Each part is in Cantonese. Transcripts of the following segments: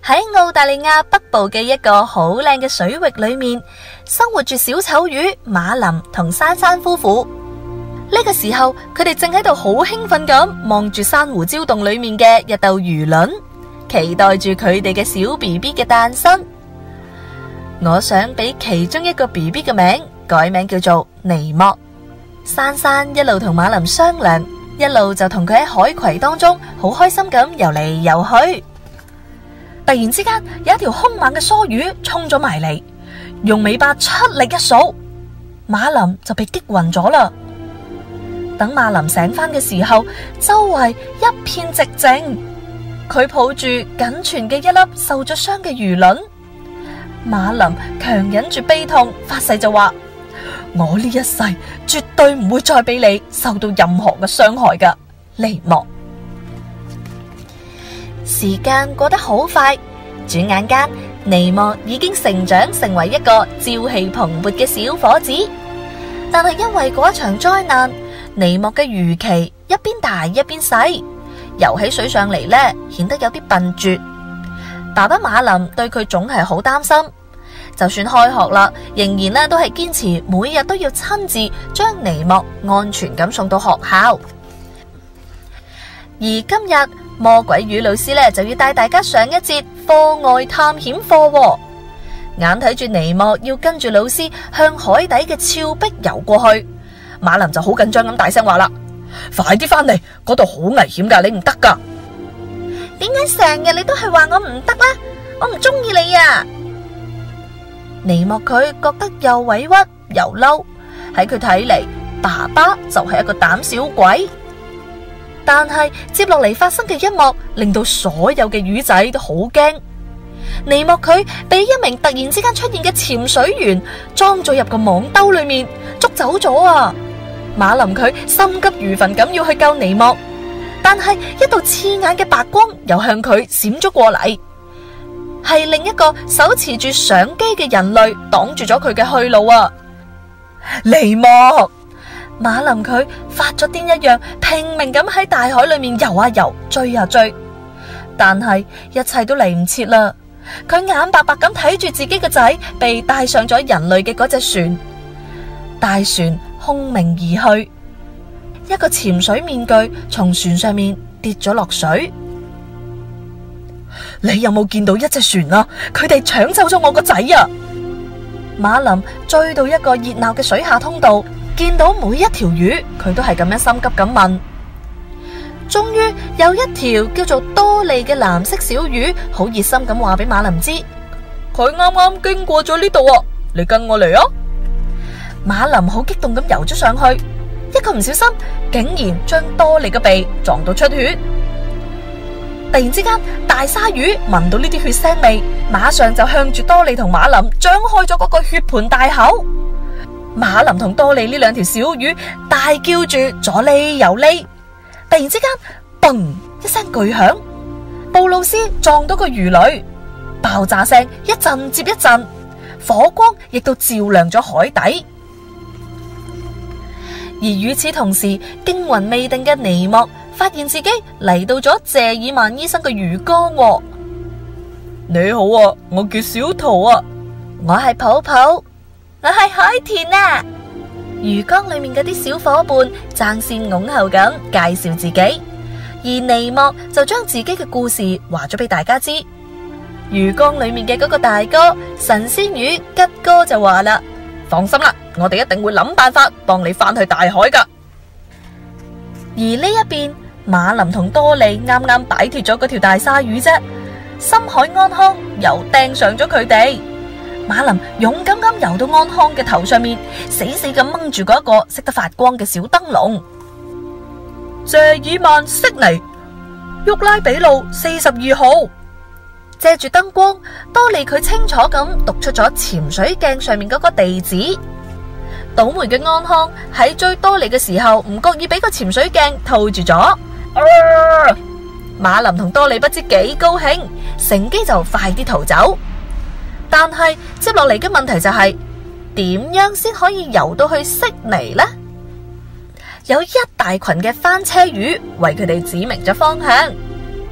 喺澳大利亞北部嘅一個好靚嘅水域裏面，生活住小丑魚馬林同珊珊夫婦。呢個時候，佢哋正喺度好興奮咁望住珊瑚礁洞裏面嘅一竇魚卵，期待住佢哋嘅小 BB 嘅誕生。我想俾其中一個 BB 嘅名改名叫做尼莫。珊珊一路同馬林商量，一路就同佢喺海葵當中好開心咁游嚟游去。突然之間，有一條兇猛嘅鯊魚衝咗埋嚟，用尾巴出力一掃，馬林就被擊暈咗啦。等馬林醒返嘅時候，周圍一片寂靜，佢抱住僅存嘅一粒受咗傷嘅魚卵。馬林強忍住悲痛，發誓就話：我呢一世絕對唔會再俾你受到任何嘅傷害㗎，尼莫。時間過得好快，轉眼間尼莫已經成長成為一個朝氣蓬勃嘅小伙子。但係因為嗰一場災難，尼莫嘅魚鰭一邊大一邊細，游起水上嚟呢，顯得有啲笨拙。爸爸馬林對佢總係好擔心，就算開學啦，仍然呢都係堅持每日都要親自將尼莫安全咁送到學校。而今日魔鬼魚老師呢就要帶大家上一節課外探險課，眼睇住尼莫要跟住老師向海底嘅峭壁游過去，馬林就好緊張咁大聲話啦：快啲翻嚟，嗰度好危險噶，你唔得噶。點解成日你都係話我唔得啦？我唔中意你啊！尼莫佢覺得又委屈又嬲，喺佢睇嚟，爸爸就係一個膽小鬼。但係接落嚟發生嘅一幕，令到所有嘅魚仔都好驚。尼莫佢被一名突然之間出現嘅潛水員裝咗入個網兜裏面，捉走咗啊！馬林佢心急如焚咁要去救尼莫，但係一道刺眼嘅白光又向佢閃咗過嚟，係另一個手持住相機嘅人類擋住咗佢嘅去路啊！尼莫，馬林佢發咗癲一樣，拼命咁喺大海裏面游啊游，追啊追，但係一切都嚟唔切啦。佢眼白白咁睇住自己個仔被帶上咗人類嘅嗰隻船，大船空明而去，一個潛水面具從船上面跌咗落水。你有冇見到一隻船啊？佢哋搶走咗我個仔啊！馬林追到一個熱鬧嘅水下通道，見到每一條魚，佢都係咁樣心急咁問。終於有一條叫做多利嘅藍色小魚，好熱心咁話俾馬林知，佢啱啱經過咗呢度啊！你跟我嚟啊！馬林好激動咁游咗上去，一個唔小心，竟然將多利嘅鼻撞到出血。突然之間，大鯊魚聞到呢啲血腥味，馬上就向住多利同馬林張開咗嗰個血盆大口。馬林同多利呢兩條小魚大叫住左匿右匿。突然之間，嘣一聲巨響，布魯斯撞到個魚雷，爆炸聲一陣接一陣，火光亦都照亮咗海底。而與此同時，驚魂未定嘅尼莫發現自己嚟到咗謝爾曼醫生嘅魚缸。你好啊，我叫小桃啊，我係泡泡，我係海豚啊。魚缸裏面嗰啲小伙伴爭先恐後咁介紹自己，而尼莫就將自己嘅故事話咗俾大家知。魚缸裏面嘅嗰個大哥神仙魚吉哥就話啦：放心啦，我哋一定會諗辦法幫你翻去大海噶。而呢一邊，馬林同多利啱啱擺脫咗嗰條大鯊魚啫，深海安康又掟上咗佢哋。馬林勇敢咁游到安康嘅頭上面，死死咁掹住嗰一個識得發光嘅小燈籠。謝爾曼悉尼沃拉比路42號。借住燈光，多利佢清楚咁讀出咗潛水鏡上面嗰個地址。倒霉嘅安康喺追多利嘅時候，唔覺意俾個潛水鏡套住咗。馬林同多利不知幾高興，乘機就快啲逃走。但係接落嚟嘅問題就係，點樣先可以游到去悉尼呢？有一大群嘅翻車魚為佢哋指明咗方向。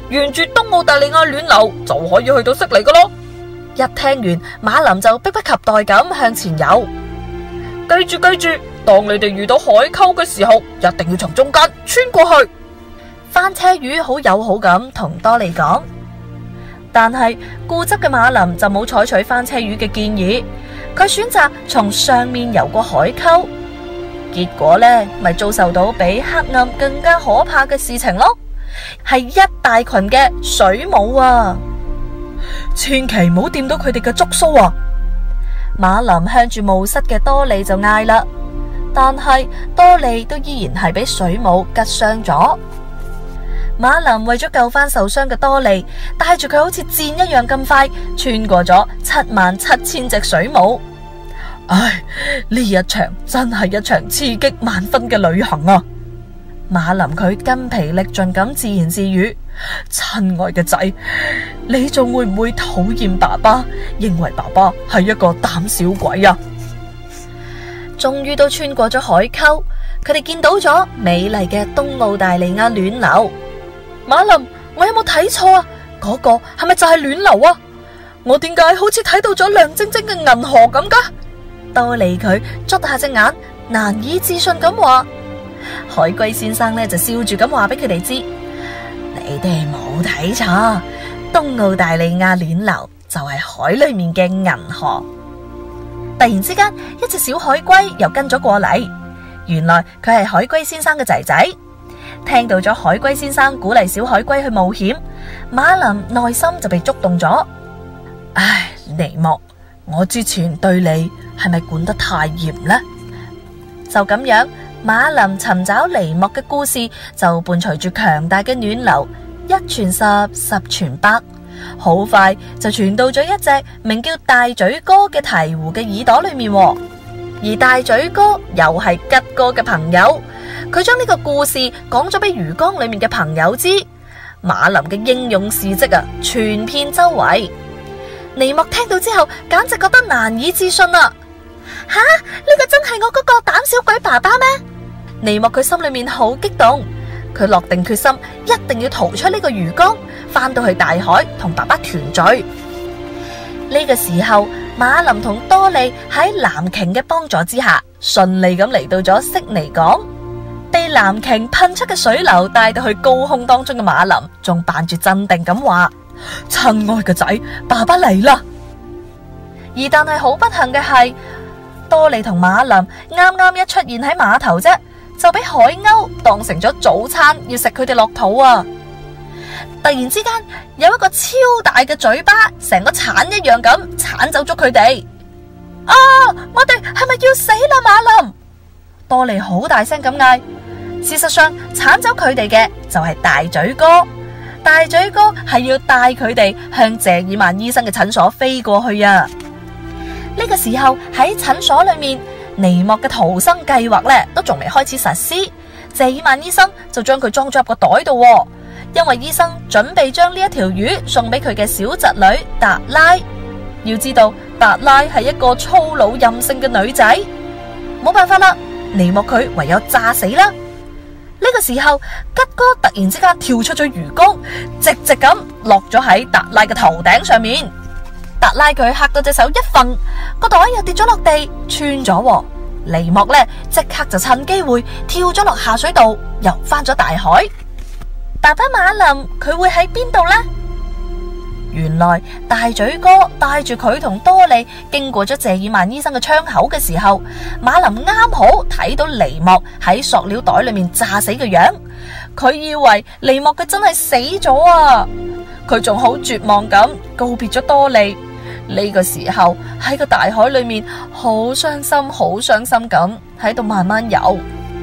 沿住東澳大利亞暖流就可以去到悉尼噶咯。 一聽完，馬林就迫不及待咁向前游。 記住，當你哋遇到海溝嘅時候，一定要從中間穿過去。 翻車魚好友好咁同多利講，但係固執嘅馬林就冇採取翻車魚嘅建議，佢選擇從上面游過海溝，結果呢咪遭受到比黑暗更加可怕嘅事情咯，係一大群嘅水母啊！ 千祈唔好掂到佢哋嘅觸鬚啊！ 馬林向住冒失嘅多利就嗌啦，但係多利都依然係俾水母拮傷咗。馬林為咗救翻受傷嘅多利，帶住佢好似箭一樣咁快穿過咗77000隻水母。 唉，呢一場真係一場刺激萬分嘅旅行啊！ 馬林佢筋疲力盡咁自言自語： 親愛嘅仔，你仲會唔會討厭爸爸，認為爸爸係一個膽小鬼啊？ 終於都穿過咗海溝，佢哋見到咗美麗嘅東澳大利亞暖流。 馬林，我有冇睇錯啊？嗰個係咪就係暖流啊？我點解好似睇到咗亮晶晶嘅銀河咁噶？ 多利佢捽下隻眼，難以置信咁話。海龜先生呢就笑住咁話俾佢哋知：你哋冇睇錯，東澳大利亞暖流就係海裏面嘅銀河。突然之間，一隻小海龜又跟咗過嚟，原來佢係海龜先生嘅仔仔。聽到咗海龜先生鼓勵小海龜去冒險，馬林內心就被觸動咗。 唉，尼莫，我之前對你係咪管得太嚴呢？ 就咁樣，馬林尋找尼莫嘅故事就伴隨住強大嘅暖流，一傳十，十傳百，好快就傳到咗一隻名叫大嘴哥嘅鵜鶘嘅耳朵裏面。而大嘴哥又係吉哥嘅朋友，佢將呢個故事講咗俾魚缸裏面嘅朋友知。馬林嘅英勇事跡啊，傳遍周圍。尼莫聽到之後，簡直覺得難以置信啊！吓，呢個真係我嗰個膽小鬼爸爸咩？尼莫佢心裏面好激動，佢落定決心，一定要逃出呢個魚缸，翻到去大海同爸爸團聚。呢個時候，馬林同多利喺藍鯨嘅幫助之下，順利咁嚟到咗悉尼港。被藍鯨噴出嘅水流帶到去高空當中嘅馬林，仲扮住鎮定咁話： 親愛嘅仔，爸爸嚟啦！ 而但係好不幸嘅係，多利同馬林啱啱一出現喺碼頭啫，就俾海鷗當成咗早餐，要食佢哋落肚啊！突然之間，有一個超大嘅嘴巴，成個鏟一樣咁鏟走咗佢哋。啊！我哋係咪要死啦，馬林？多利好大聲咁嗌。事實上，鏟走佢哋嘅就係大嘴哥。大嘴哥係要帶佢哋向謝爾曼醫生嘅診所飛過去啊！呢個時候喺診所裏面，尼莫嘅逃生計劃呢都仲未開始實施。謝爾曼醫生就將佢裝咗入個袋度，因為醫生準備將呢一條魚送俾佢嘅小侄女達拉。要知道，達拉係一個粗魯任性嘅女仔，冇辦法啦，尼莫佢唯有詐死啦。呢個時候，吉哥突然之間跳出咗魚缸，直直咁落咗喺達拉嘅頭頂上面。達拉佢嚇到隻手一揈，個袋又跌咗落地，穿咗。尼莫呢即刻就趁機會跳咗落下水道，游翻咗大海。爸爸馬林佢會喺邊度呢？原來大嘴哥帶住佢同多利經過咗謝爾曼醫生嘅窗口嘅時候，馬林啱好睇到尼莫喺塑料袋裏面炸死嘅樣，佢以為尼莫佢真係死咗啊！佢仲好絕望咁告別咗多利。呢個時候喺個大海裏面好傷心好傷心咁喺度慢慢游。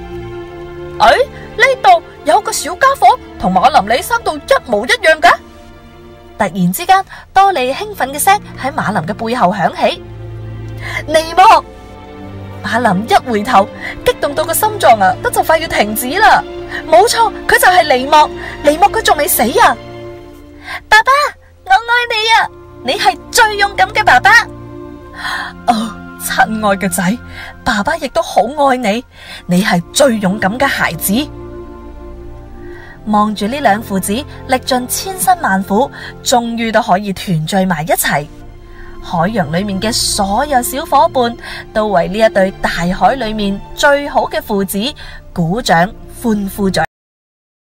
呢度有個小家伙同馬林你生到一模一樣嘅。 突然之間，多利興奮嘅聲喺馬林嘅背後響起。尼莫！馬林一回頭，激動到個心臟啊都就快要停止啦。冇錯，佢就係尼莫。尼莫佢仲未死啊！爸爸，我愛你啊！你係最勇敢嘅爸爸。 哦，親愛嘅仔，爸爸亦都好愛你。你係最勇敢嘅孩子。 望住呢兩父子歷盡千辛萬苦，終於都可以團聚埋一齊。海洋裏面嘅所有小伙伴都為呢一對大海裏面最好嘅父子鼓掌歡呼咗。